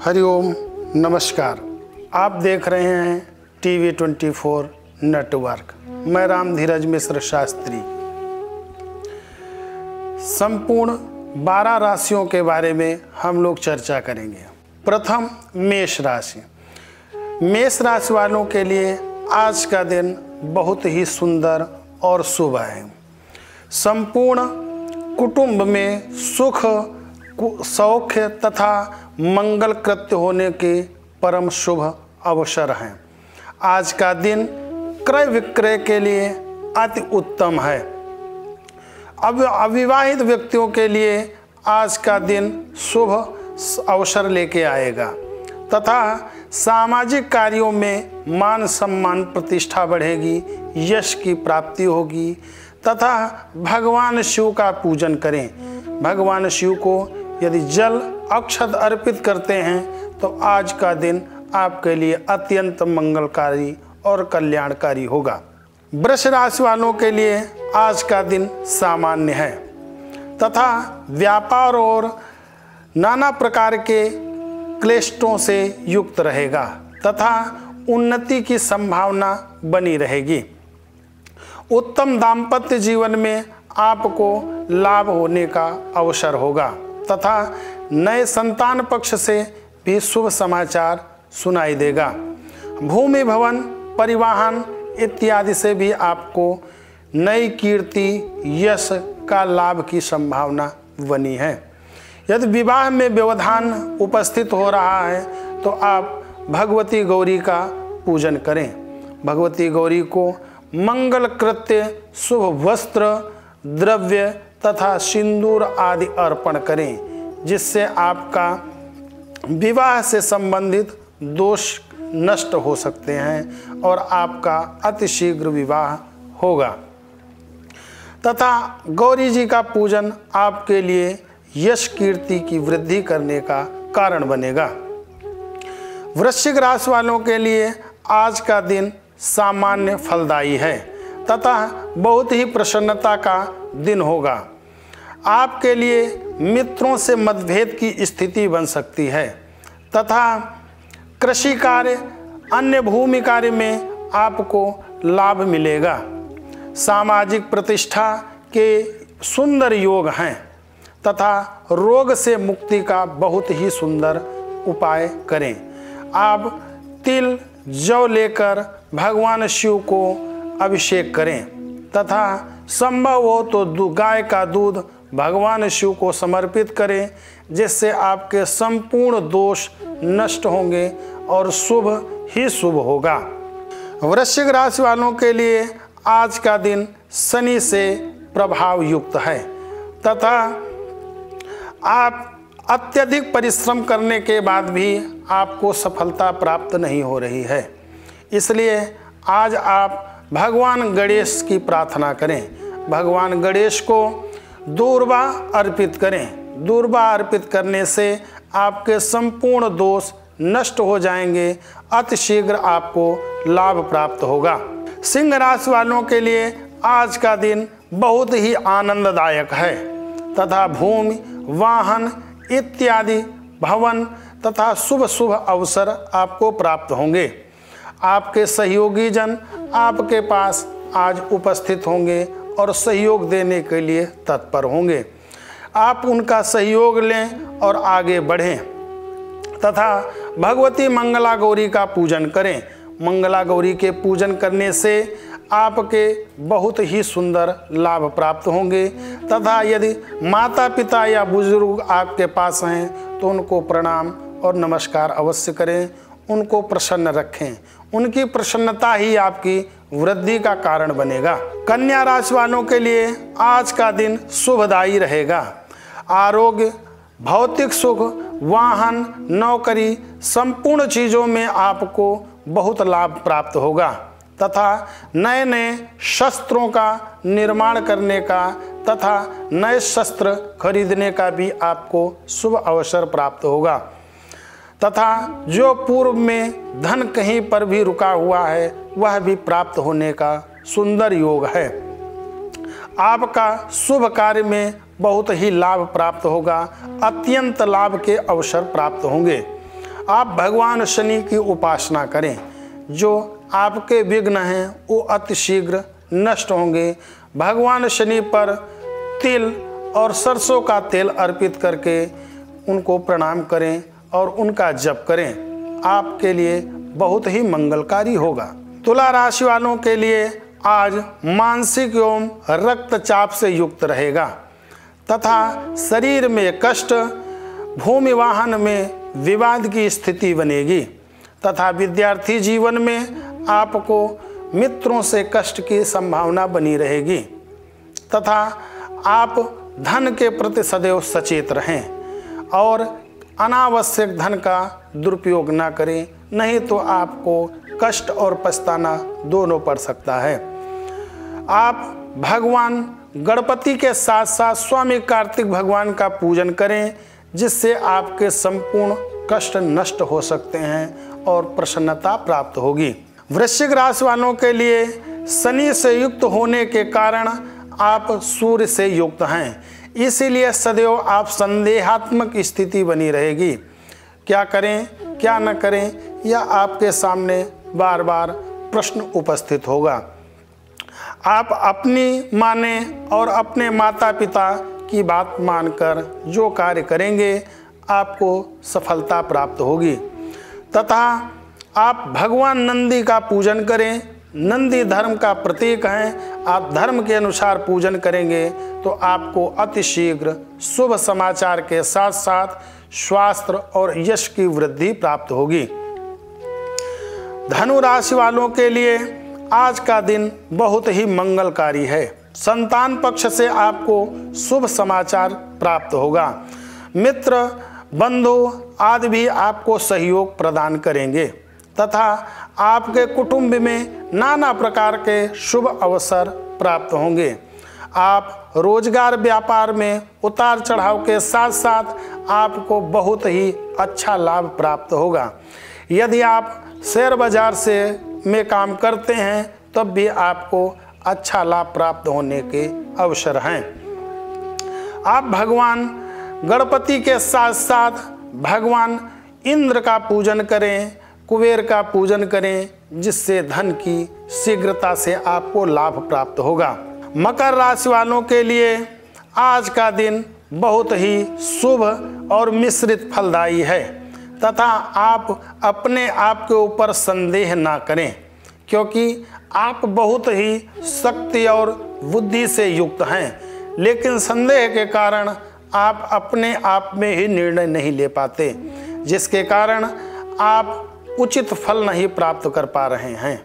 हरिओम नमस्कार। आप देख रहे हैं टीवी 24 नेटवर्क। मैं राम धीरज मिश्र शास्त्री। संपूर्ण 12 राशियों के बारे में हम लोग चर्चा करेंगे। प्रथम मेष राशि। मेष राशि वालों के लिए आज का दिन बहुत ही सुंदर और शुभ है। संपूर्ण कुटुंब में सुख सौख्य तथा मंगल कृत्य होने के परम शुभ अवसर हैं। आज का दिन क्रय विक्रय के लिए अति उत्तम है। अब अविवाहित व्यक्तियों के लिए आज का दिन शुभ अवसर लेके आएगा तथा सामाजिक कार्यों में मान सम्मान प्रतिष्ठा बढ़ेगी, यश की प्राप्ति होगी तथा भगवान शिव का पूजन करें। भगवान शिव को यदि जल अक्षत अर्पित करते हैं तो आज का दिन आपके लिए अत्यंत मंगलकारी और कल्याणकारी होगा। वृष राशि वालों के लिए आज का दिन सामान्य है तथा व्यापार और नाना प्रकार के क्लेशों से युक्त रहेगा तथा उन्नति की संभावना बनी रहेगी। उत्तम दाम्पत्य जीवन में आपको लाभ होने का अवसर होगा तथा नए संतान पक्ष से भी शुभ समाचार सुनाई देगा। भूमि भवन परिवहन इत्यादि से भी आपको नई कीर्ति यश का लाभ की संभावना बनी है। यदि विवाह में व्यवधान उपस्थित हो रहा है तो आप भगवती गौरी का पूजन करें। भगवती गौरी को मंगल कृत्य शुभ वस्त्र द्रव्य तथा सिंदूर आदि अर्पण करें, जिससे आपका विवाह से संबंधित दोष नष्ट हो सकते हैं और आपका अतिशीघ्र विवाह होगा तथा गौरी जी का पूजन आपके लिए यश कीर्ति की वृद्धि करने का कारण बनेगा। वृश्चिक राशि वालों के लिए आज का दिन सामान्य फलदायी है तथा बहुत ही प्रसन्नता का दिन होगा। आपके लिए मित्रों से मतभेद की स्थिति बन सकती है तथा कृषि कार्य अन्य भूमि कार्य में आपको लाभ मिलेगा। सामाजिक प्रतिष्ठा के सुंदर योग हैं तथा रोग से मुक्ति का बहुत ही सुंदर उपाय करें। आप तिल जौ लेकर भगवान शिव को अभिषेक करें तथा संभव हो तो गाय का दूध भगवान शिव को समर्पित करें, जिससे आपके संपूर्ण दोष नष्ट होंगे और शुभ ही शुभ होगा। वृश्चिक राशि वालों के लिए आज का दिन शनि से प्रभाव युक्त है तथा आप अत्यधिक परिश्रम करने के बाद भी आपको सफलता प्राप्त नहीं हो रही है। इसलिए आज आप भगवान गणेश की प्रार्थना करें। भगवान गणेश को दूर्वा अर्पित करें। दूर्वा अर्पित करने से आपके संपूर्ण दोष नष्ट हो जाएंगे, अतिशीघ्र आपको लाभ प्राप्त होगा। सिंह राशि वालों के लिए आज का दिन बहुत ही आनंददायक है तथा भूमि वाहन इत्यादि भवन तथा शुभ शुभ अवसर आपको प्राप्त होंगे। आपके सहयोगी जन आपके पास आज उपस्थित होंगे और सहयोग देने के लिए तत्पर होंगे। आप उनका सहयोग लें और आगे बढ़ें तथा भगवती मंगला गौरी का पूजन करें। मंगला गौरी के पूजन करने से आपके बहुत ही सुंदर लाभ प्राप्त होंगे तथा यदि माता पिता या बुजुर्ग आपके पास हैं तो उनको प्रणाम और नमस्कार अवश्य करें, उनको प्रसन्न रखें। उनकी प्रसन्नता ही आपकी वृद्धि का कारण बनेगा। कन्या राशि वालों के लिए आज का दिन शुभदायी रहेगा। आरोग्य भौतिक सुख वाहन नौकरी संपूर्ण चीज़ों में आपको बहुत लाभ प्राप्त होगा तथा नए नए शस्त्रों का निर्माण करने का तथा नए शस्त्र खरीदने का भी आपको शुभ अवसर प्राप्त होगा तथा जो पूर्व में धन कहीं पर भी रुका हुआ है वह भी प्राप्त होने का सुंदर योग है। आपका शुभ कार्य में बहुत ही लाभ प्राप्त होगा, अत्यंत लाभ के अवसर प्राप्त होंगे। आप भगवान शनि की उपासना करें। जो आपके विघ्न हैं वो अतिशीघ्र नष्ट होंगे। भगवान शनि पर तिल और सरसों का तेल अर्पित करके उनको प्रणाम करें और उनका जप करें। आपके लिए बहुत ही मंगलकारी होगा। तुला राशि वालों के लिए आज मानसिक एवं रक्तचाप से युक्त रहेगा तथा शरीर में कष्ट, भूमि वाहन में विवाद की स्थिति बनेगी तथा विद्यार्थी जीवन में आपको मित्रों से कष्ट की संभावना बनी रहेगी तथा आप धन के प्रति सदैव सचेत रहें और अनावश्यक धन का दुरुपयोग ना करें, नहीं तो आपको कष्ट और पछताना दोनों पड़ सकता है। आप भगवान गणपति के साथ साथ स्वामी कार्तिक भगवान का पूजन करें, जिससे आपके संपूर्ण कष्ट नष्ट हो सकते हैं और प्रसन्नता प्राप्त होगी। वृश्चिक राशि वालों के लिए शनि से युक्त होने के कारण आप सूर्य से युक्त हैं, इसीलिए सदैव आप संदेहात्मक स्थिति बनी रहेगी। क्या करें क्या न करें, यह आपके सामने बार बार प्रश्न उपस्थित होगा। आप अपनी माने और अपने माता पिता की बात मानकर जो कार्य करेंगे आपको सफलता प्राप्त होगी तथा आप भगवान नंदी का पूजन करें। नंदी धर्म का प्रतीक हैं। आप धर्म के अनुसार पूजन करेंगे तो आपको अतिशीघ्र शुभ समाचार के साथ साथ स्वास्थ्य और यश की वृद्धि प्राप्त होगी। धनु राशि वालों के लिए आज का दिन बहुत ही मंगलकारी है। संतान पक्ष से आपको शुभ समाचार प्राप्त होगा। मित्र, बंधु आदि भी आपको सहयोग प्रदान करेंगे तथा आपके कुटुंब में नाना प्रकार के शुभ अवसर प्राप्त होंगे। आप रोजगार व्यापार में उतार चढ़ाव के साथ साथ आपको बहुत ही अच्छा लाभ प्राप्त होगा। यदि आप शेयर बाजार में काम करते हैं तब भी आपको अच्छा लाभ प्राप्त होने के अवसर हैं। आप भगवान गणपति के साथ साथ भगवान इंद्र का पूजन करें, कुबेर का पूजन करें, जिससे धन की शीघ्रता से आपको लाभ प्राप्त होगा। मकर राशि वालों के लिए आज का दिन बहुत ही शुभ और मिश्रित फलदायी है तथा आप अपने आप के ऊपर संदेह ना करें, क्योंकि आप बहुत ही शक्ति और बुद्धि से युक्त हैं, लेकिन संदेह के कारण आप अपने आप में ही निर्णय नहीं ले पाते, जिसके कारण आप उचित फल नहीं प्राप्त कर पा रहे हैं।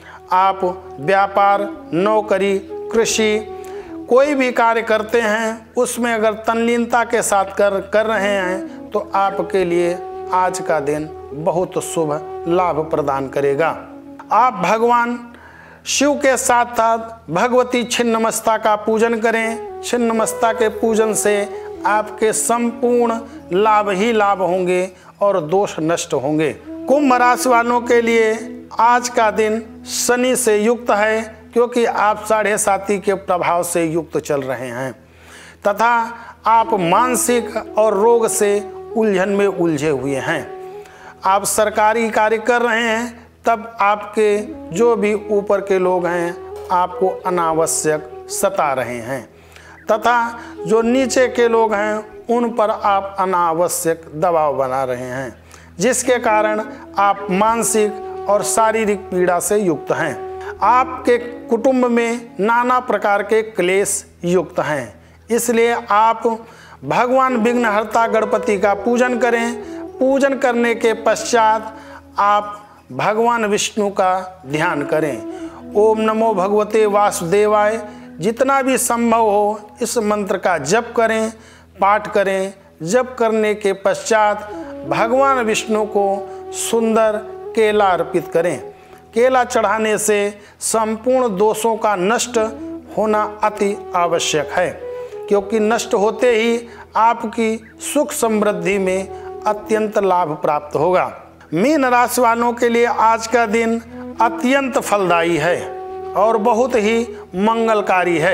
आप व्यापार, नौकरी, कृषि कोई भी कार्य करते हैं उसमें अगर तल्लीनता के साथ कर रहे हैं तो आपके लिए आज का दिन बहुत शुभ लाभ प्रदान करेगा। आप भगवान शिव के साथ साथ भगवती छिन्नमस्ता का पूजन करें। छिन्नमस्ता के पूजन से आपके संपूर्ण लाभ ही लाभ होंगे और दोष नष्ट होंगे। कुंभ राशि वालों के लिए आज का दिन शनि से युक्त है, क्योंकि आप 7.5 के प्रभाव से युक्त चल रहे हैं तथा आप मानसिक और रोग से उलझन में उलझे हुए हैं। आप सरकारी कार्य कर रहे हैं तब आपके जो भी ऊपर के लोग हैं आपको अनावश्यक सता रहे हैं तथा जो नीचे के लोग हैं उन पर आप अनावश्यक दबाव बना रहे हैं, जिसके कारण आप मानसिक और शारीरिक पीड़ा से युक्त हैं। आपके कुटुंब में नाना प्रकार के क्लेश युक्त हैं, इसलिए आप भगवान विघ्नहर्ता गणपति का पूजन करें। पूजन करने के पश्चात आप भगवान विष्णु का ध्यान करें। ओम नमो भगवते वासुदेवाय जितना भी संभव हो इस मंत्र का जप करें, पाठ करें। जप करने के पश्चात भगवान विष्णु को सुंदर केला अर्पित करें। केला चढ़ाने से संपूर्ण दोषों का नष्ट होना अति आवश्यक है, क्योंकि नष्ट होते ही आपकी सुख समृद्धि में अत्यंत लाभ प्राप्त होगा। मीन राशि वालों के लिए आज का दिन अत्यंत फलदायी है और बहुत ही मंगलकारी है।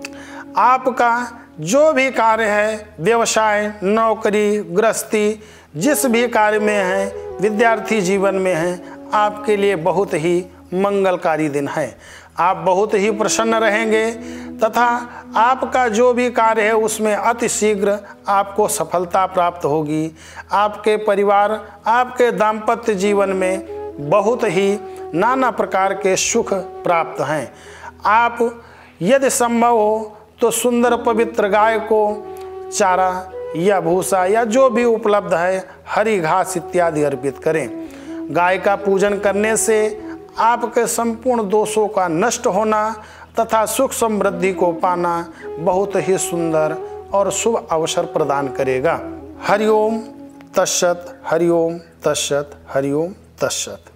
आपका जो भी कार्य है, व्यवसाय, नौकरी, गृहस्थी, जिस भी कार्य में हैं, विद्यार्थी जीवन में हैं, आपके लिए बहुत ही मंगलकारी दिन है। आप बहुत ही प्रसन्न रहेंगे तथा आपका जो भी कार्य है उसमें अति शीघ्र आपको सफलता प्राप्त होगी। आपके परिवार, आपके दाम्पत्य जीवन में बहुत ही नाना प्रकार के सुख प्राप्त हैं। आप यदि संभव हो तो सुंदर पवित्र गाय को चारा या भूसा या जो भी उपलब्ध है, हरी घास इत्यादि अर्पित करें। गाय का पूजन करने से आपके संपूर्ण दोषों का नष्ट होना तथा सुख समृद्धि को पाना बहुत ही सुंदर और शुभ अवसर प्रदान करेगा। हरिओम तत्सत, हरिओम तत्सत, हरिओम तत्सत।